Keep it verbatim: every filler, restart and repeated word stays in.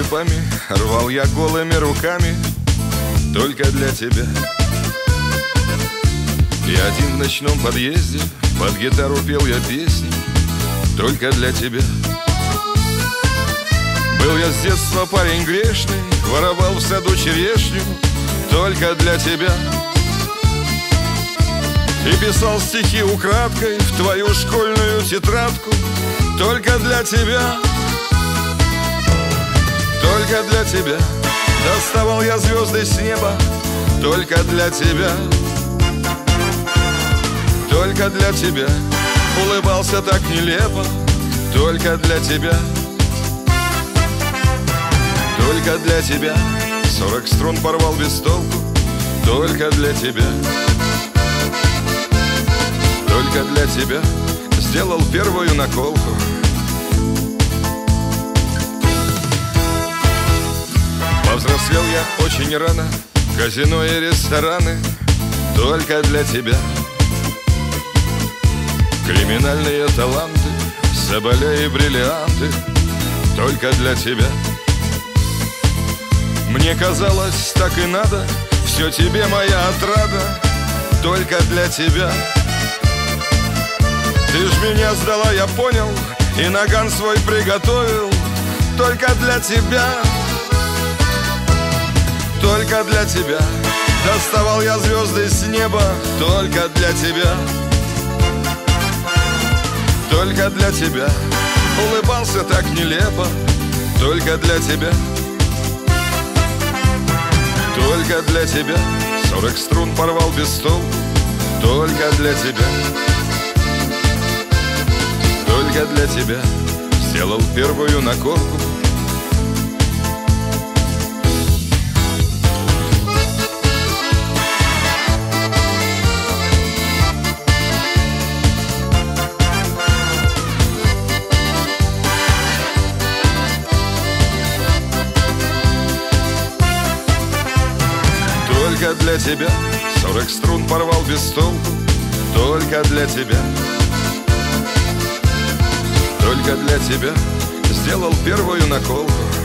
зубами, рвал я голыми руками только для тебя. И один в ночном подъезде под гитару пел я песни только для тебя. Был я с детства парень грешный, воровал в саду черешню только для тебя. И писал стихи украдкой в твою школьную тетрадку только для тебя. Только для тебя доставал я звезды с неба только для тебя. Только для тебя улыбался так нелепо только для тебя. Только для тебя сорок струн порвал без толку только для тебя. Только для тебя сделал первую наколку. Повзрослел я очень рано, казино и рестораны только для тебя. Криминальные таланты, соболя и бриллианты только для тебя. Мне казалось, так и надо, все тебе моя отрада только для тебя. Ты ж меня сдала, я понял, и наган свой приготовил только для тебя. Только для тебя доставал я звезды с неба только для тебя. Только для тебя улыбался так нелепо только для тебя. Только для тебя сорок струн порвал без толку только для тебя. Только для тебя сделал первую наколку. Только для тебя сорок струн порвал без толку только для тебя. Только для тебя сделал первую наколку.